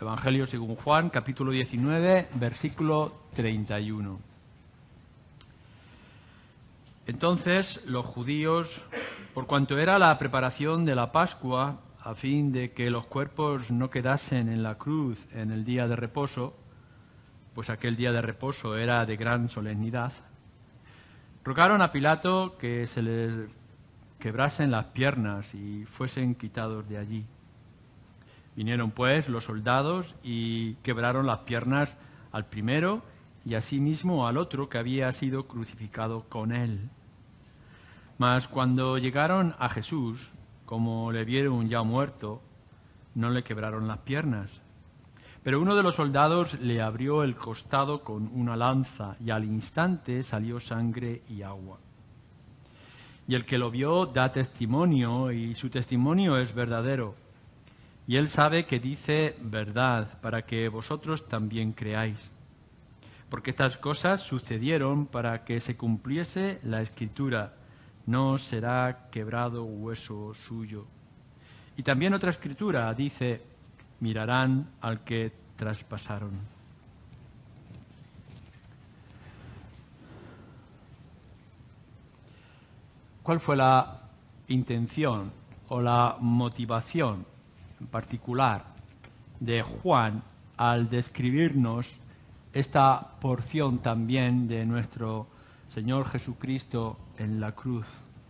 Evangelio según Juan, capítulo 19, versículo 31. Entonces los judíos, por cuanto era la preparación de la Pascua, a fin de que los cuerpos no quedasen en la cruz en el día de reposo, pues aquel día de reposo era de gran solemnidad, rogaron a Pilato que se les quebrasen las piernas y fuesen quitados de allí. Vinieron pues los soldados y quebraron las piernas al primero y asimismo al otro que había sido crucificado con él. Mas cuando llegaron a Jesús, como le vieron ya muerto, no le quebraron las piernas. Pero uno de los soldados le abrió el costado con una lanza y al instante salió sangre y agua. Y el que lo vio da testimonio y su testimonio es verdadero. Y él sabe que dice verdad para que vosotros también creáis. Porque estas cosas sucedieron para que se cumpliese la Escritura. No será quebrado hueso suyo. Y también otra Escritura dice, mirarán al que traspasaron. ¿Cuál fue la intención o la motivación en particular de Juan al describirnos esta porción también de nuestro Señor Jesucristo en la cruz?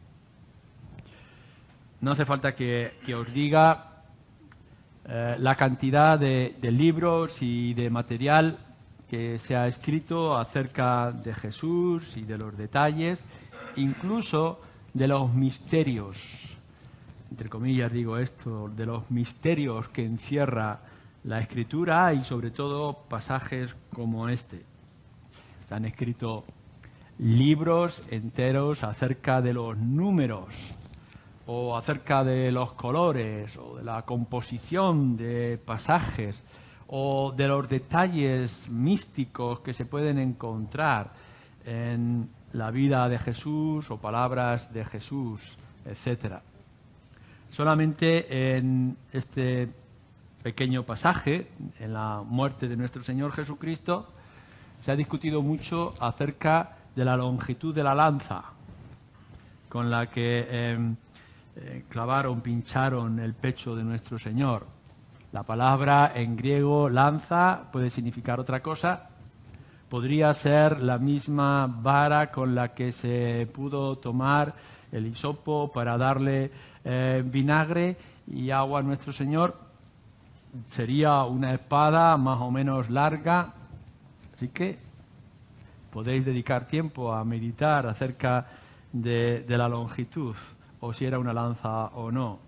No hace falta que os diga la cantidad de libros y de material que se ha escrito acerca de Jesús y de los detalles, incluso de los misterios, entre comillas digo esto, de los misterios que encierra la Escritura y sobre todo pasajes como este. Se han escrito libros enteros acerca de los números o acerca de los colores o de la composición de pasajes o de los detalles místicos que se pueden encontrar en la vida de Jesús o palabras de Jesús, etcétera. Solamente en este pequeño pasaje, en la muerte de nuestro Señor Jesucristo, se ha discutido mucho acerca de la longitud de la lanza con la que pincharon el pecho de nuestro Señor. La palabra en griego lanza puede significar otra cosa. Podría ser la misma vara con la que se pudo tomar el hisopo para darle vinagre y agua a nuestro Señor. Sería una espada más o menos larga. Así que podéis dedicar tiempo a meditar acerca de la longitud, o si era una lanza o no.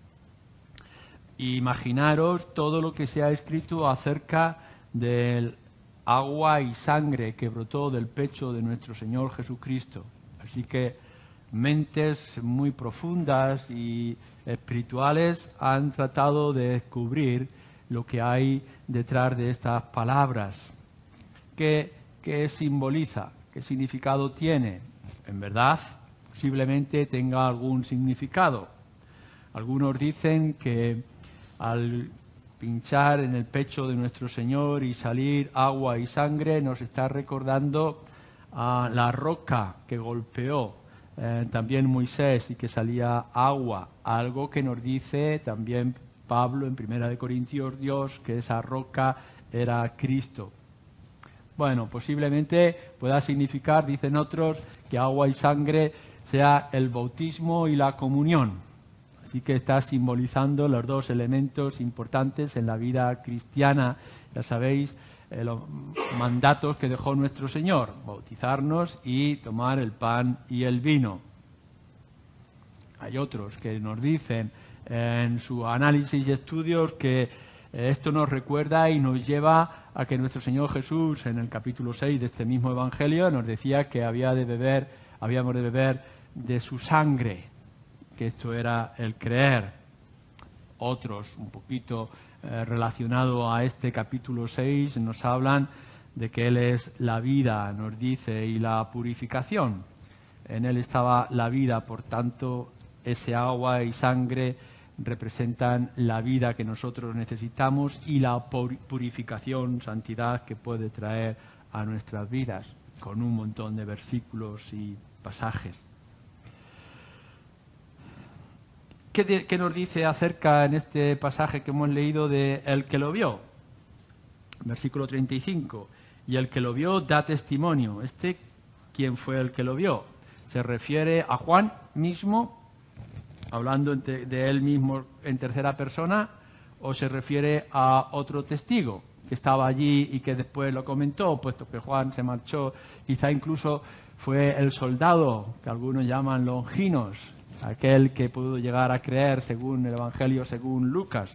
Imaginaros todo lo que se ha escrito acerca del agua y sangre que brotó del pecho de nuestro Señor Jesucristo. Así que mentes muy profundas y espirituales han tratado de descubrir lo que hay detrás de estas palabras. ¿Qué simboliza? ¿Qué significado tiene? En verdad, posiblemente tenga algún significado. Algunos dicen que al pinchar en el pecho de nuestro Señor y salir agua y sangre nos está recordando a la roca que golpeó también Moisés y que salía agua, algo que nos dice también Pablo en 1 Corintios 2, que esa roca era Cristo. Bueno, posiblemente pueda significar, dicen otros, que agua y sangre sea el bautismo y la comunión. Así que está simbolizando los dos elementos importantes en la vida cristiana. Ya sabéis, los mandatos que dejó nuestro Señor, bautizarnos y tomar el pan y el vino. Hay otros que nos dicen en su análisis y estudios que esto nos recuerda y nos lleva a que nuestro Señor Jesús, en el capítulo 6 de este mismo Evangelio, nos decía que habíamos de beber de su sangre, que esto era el creer. Otros, un poquito relacionado a este capítulo 6, nos hablan de que Él es la vida, nos dice, y la purificación. En Él estaba la vida, por tanto, ese agua y sangre representan la vida que nosotros necesitamos y la purificación, santidad que puede traer a nuestras vidas, con un montón de versículos y pasajes. ¿Qué nos dice acerca en este pasaje que hemos leído de el que lo vio? Versículo 35. Y el que lo vio da testimonio. ¿Quién fue el que lo vio? ¿Se refiere a Juan mismo, hablando de él mismo en tercera persona, o se refiere a otro testigo que estaba allí y que después lo comentó, puesto que Juan se marchó? Quizá incluso fue el soldado, que algunos llaman Longinos, aquel que pudo llegar a creer según el Evangelio, según Lucas.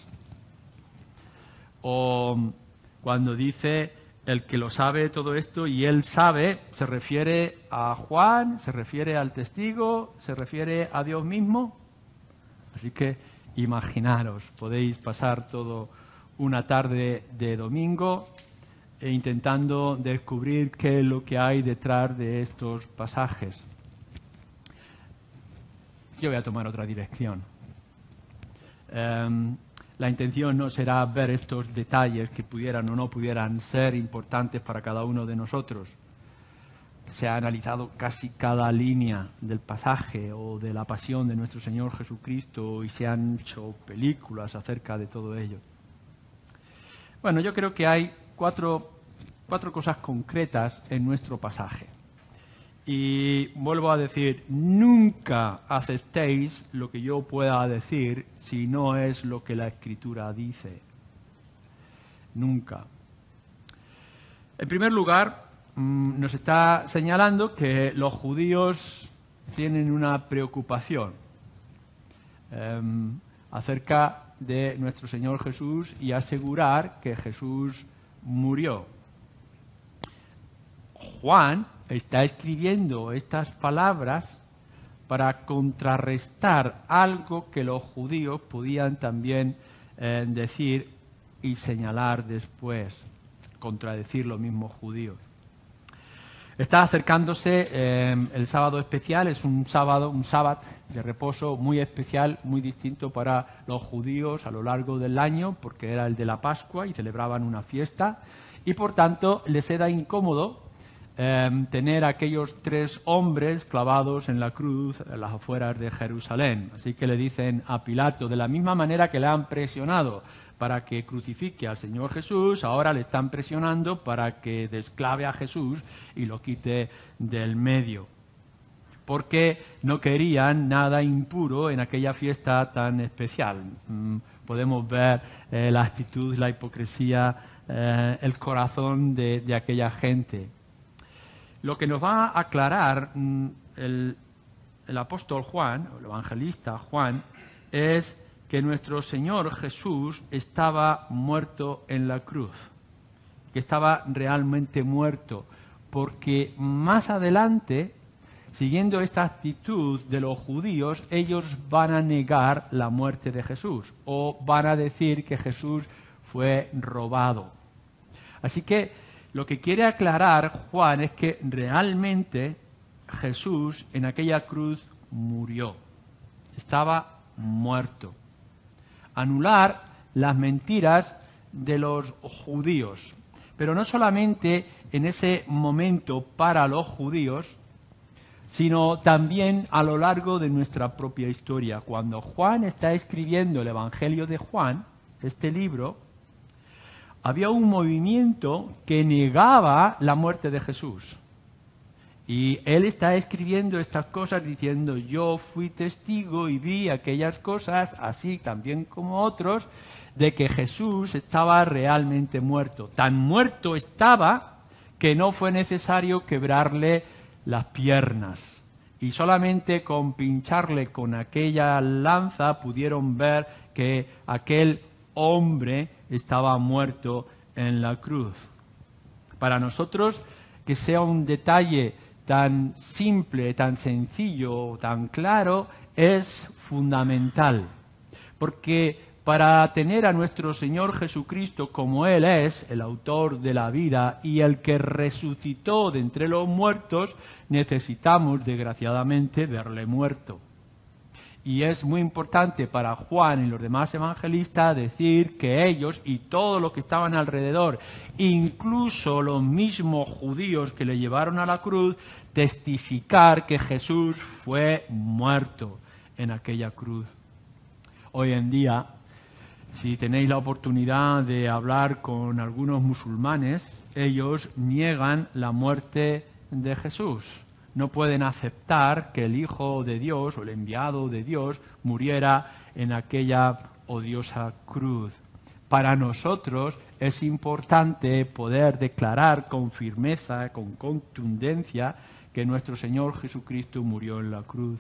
O cuando dice el que lo sabe todo esto y él sabe, ¿se refiere a Juan? ¿Se refiere al testigo? ¿Se refiere a Dios mismo? Así que imaginaros, podéis pasar todo una tarde de domingo intentando descubrir qué es lo que hay detrás de estos pasajes. Yo voy a tomar otra dirección. La intención no será ver estos detalles que pudieran o no pudieran ser importantes para cada uno de nosotros. Se ha analizado casi cada línea del pasaje o de la pasión de nuestro Señor Jesucristo y se han hecho películas acerca de todo ello. Bueno, yo creo que hay cuatro cosas concretas en nuestro pasaje. Y vuelvo a decir, nunca aceptéis lo que yo pueda decir si no es lo que la Escritura dice. Nunca. En primer lugar, nos está señalando que los judíos tienen una preocupación acerca de nuestro Señor Jesús y asegurar que Jesús murió. Juan está escribiendo estas palabras para contrarrestar algo que los judíos podían también decir y señalar después, contradecir los mismos judíos. Está acercándose el sábado especial, es un sábado de reposo muy especial, muy distinto para los judíos a lo largo del año, porque era el de la Pascua y celebraban una fiesta, y por tanto les era incómodo tener aquellos 3 hombres clavados en la cruz en las afueras de Jerusalén. Así que le dicen a Pilato, de la misma manera que le han presionado para que crucifique al Señor Jesús, ahora le están presionando para que desclave a Jesús y lo quite del medio. Porque no querían nada impuro en aquella fiesta tan especial. Podemos ver la actitud, la hipocresía, el corazón de aquella gente. Lo que nos va a aclarar el apóstol Juan, el evangelista Juan, es que nuestro Señor Jesús estaba muerto en la cruz, que estaba realmente muerto, porque más adelante, siguiendo esta actitud de los judíos, ellos van a negar la muerte de Jesús o van a decir que Jesús fue robado. Así que lo que quiere aclarar Juan es que realmente Jesús en aquella cruz murió, estaba muerto. Anular las mentiras de los judíos, pero no solamente en ese momento para los judíos, sino también a lo largo de nuestra propia historia. Cuando Juan está escribiendo el Evangelio de Juan, este libro, había un movimiento que negaba la muerte de Jesús. Y él está escribiendo estas cosas diciendo, yo fui testigo y vi aquellas cosas, así también como otros, de que Jesús estaba realmente muerto. Tan muerto estaba que no fue necesario quebrarle las piernas. Y solamente con pincharle con aquella lanza pudieron ver que aquel hombre estaba muerto en la cruz. Para nosotros, que sea un detalle tan simple, tan sencillo, tan claro, es fundamental. Porque para tener a nuestro Señor Jesucristo como Él es, el autor de la vida y el que resucitó de entre los muertos, necesitamos, desgraciadamente, verle muerto. Y es muy importante para Juan y los demás evangelistas decir que ellos y todos los que estaban alrededor, incluso los mismos judíos que le llevaron a la cruz, testificar que Jesús fue muerto en aquella cruz. Hoy en día, si tenéis la oportunidad de hablar con algunos musulmanes, ellos niegan la muerte de Jesús. No pueden aceptar que el Hijo de Dios o el enviado de Dios muriera en aquella odiosa cruz. Para nosotros es importante poder declarar con firmeza, con contundencia, que nuestro Señor Jesucristo murió en la cruz.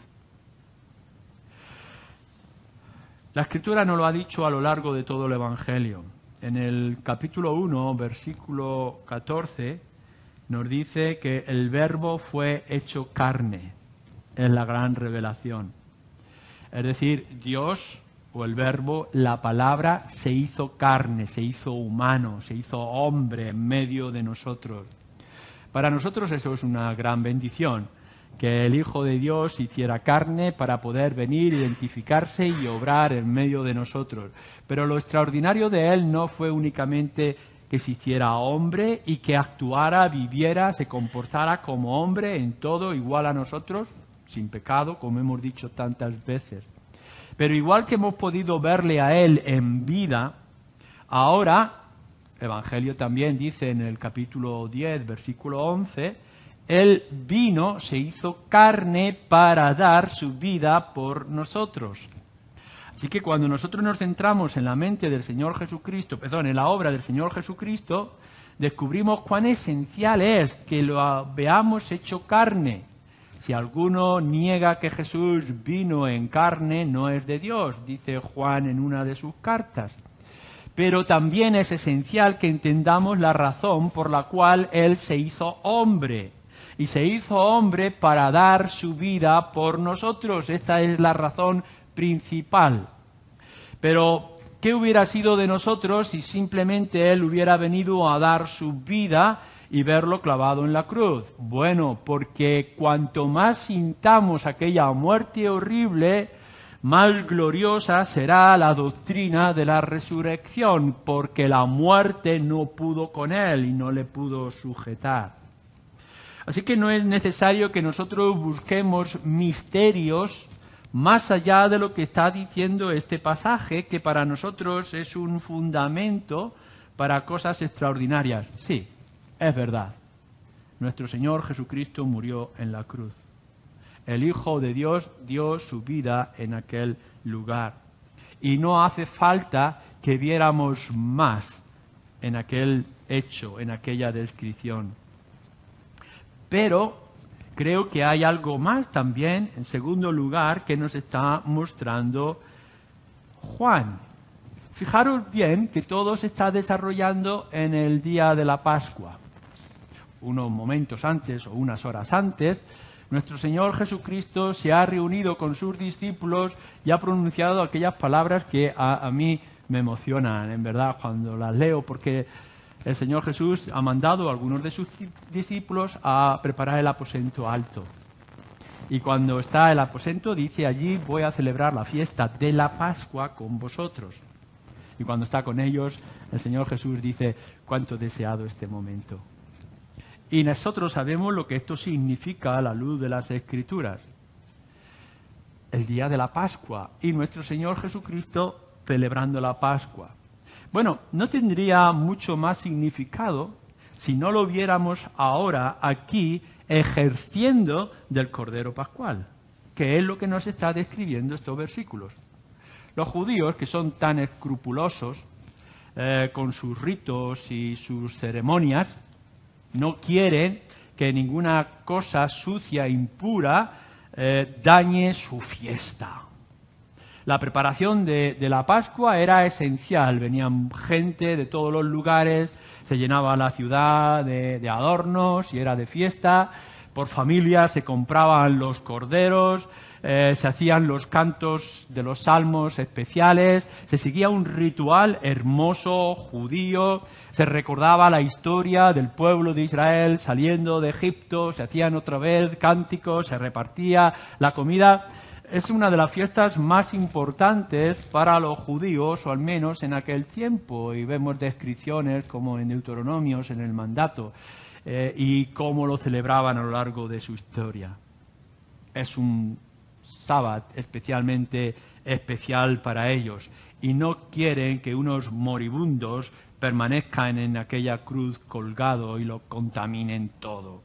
La Escritura nos lo ha dicho a lo largo de todo el Evangelio. En el capítulo 1, versículo 14, nos dice que el Verbo fue hecho carne. Es la gran revelación. Es decir, Dios o el Verbo, la palabra, se hizo carne, se hizo humano, se hizo hombre en medio de nosotros. Para nosotros eso es una gran bendición, que el Hijo de Dios hiciera carne para poder venir, identificarse y obrar en medio de nosotros. Pero lo extraordinario de Él no fue únicamente que se hiciera hombre y que actuara, viviera, se comportara como hombre en todo, igual a nosotros, sin pecado, como hemos dicho tantas veces. Pero igual que hemos podido verle a Él en vida, ahora, el Evangelio también dice en el capítulo 10, versículo 11, Él vino, se hizo carne para dar su vida por nosotros. Así que cuando nosotros nos centramos en la mente del Señor Jesucristo, en la obra del Señor Jesucristo, descubrimos cuán esencial es que lo veamos hecho carne. Si alguno niega que Jesús vino en carne, no es de Dios, dice Juan en una de sus cartas. Pero también es esencial que entendamos la razón por la cual Él se hizo hombre. Y se hizo hombre para dar su vida por nosotros. Esta es la razón principal. Pero, ¿qué hubiera sido de nosotros si simplemente Él hubiera venido a dar su vida y verlo clavado en la cruz? Bueno, porque cuanto más sintamos aquella muerte horrible, más gloriosa será la doctrina de la resurrección, porque la muerte no pudo con Él y no le pudo sujetar. Así que no es necesario que nosotros busquemos misterios más allá de lo que está diciendo este pasaje, que para nosotros es un fundamento para cosas extraordinarias. Sí, es verdad. Nuestro Señor Jesucristo murió en la cruz. El Hijo de Dios dio su vida en aquel lugar. Y no hace falta que viéramos más en aquel hecho, en aquella descripción. Pero creo que hay algo más también, en segundo lugar, que nos está mostrando Juan. Fijaros bien que todo se está desarrollando en el día de la Pascua. Unos momentos antes o unas horas antes, nuestro Señor Jesucristo se ha reunido con sus discípulos y ha pronunciado aquellas palabras que a mí me emocionan, en verdad, cuando las leo, porque el Señor Jesús ha mandado a algunos de sus discípulos a preparar el aposento alto. Y cuando está el aposento, dice, allí voy a celebrar la fiesta de la Pascua con vosotros. Y cuando está con ellos, el Señor Jesús dice, cuánto deseado este momento. Y nosotros sabemos lo que esto significa a la luz de las Escrituras. El día de la Pascua y nuestro Señor Jesucristo celebrando la Pascua. Bueno, no tendría mucho más significado si no lo viéramos ahora aquí ejerciendo del Cordero Pascual, que es lo que nos está describiendo estos versículos. Los judíos, que son tan escrupulosos con sus ritos y sus ceremonias, no quieren que ninguna cosa sucia, impura, dañe su fiesta. La preparación de la Pascua era esencial. Venían gente de todos los lugares, se llenaba la ciudad de adornos y era de fiesta. Por familias se compraban los corderos, se hacían los cantos de los salmos especiales, se seguía un ritual hermoso, judío, se recordaba la historia del pueblo de Israel saliendo de Egipto, se hacían otra vez cánticos, se repartía la comida. es una de las fiestas más importantes para los judíos, o al menos en aquel tiempo, y vemos descripciones como en Deuteronomios, en el mandato, y cómo lo celebraban a lo largo de su historia. Es un sábado especialmente especial para ellos, y no quieren que unos moribundos permanezcan en aquella cruz colgado y lo contaminen todo.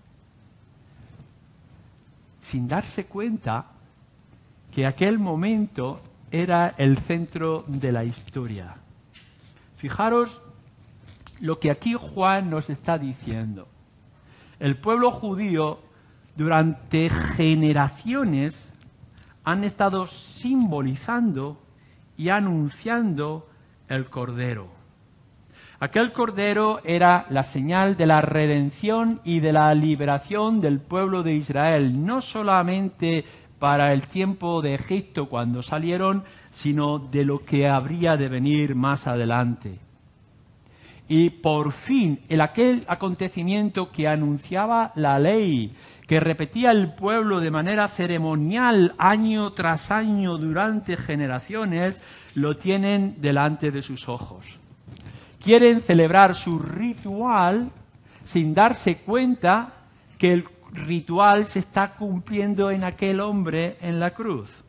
Sin darse cuenta que aquel momento era el centro de la historia. Fijaros lo que aquí Juan nos está diciendo. El pueblo judío durante generaciones han estado simbolizando y anunciando el Cordero. Aquel Cordero era la señal de la redención y de la liberación del pueblo de Israel, no solamente para el tiempo de Egipto cuando salieron, sino de lo que habría de venir más adelante. Y por fin, aquel acontecimiento que anunciaba la ley, que repetía el pueblo de manera ceremonial año tras año durante generaciones, lo tienen delante de sus ojos. Quieren celebrar su ritual sin darse cuenta que el ritual se está cumpliendo en aquel hombre en la cruz.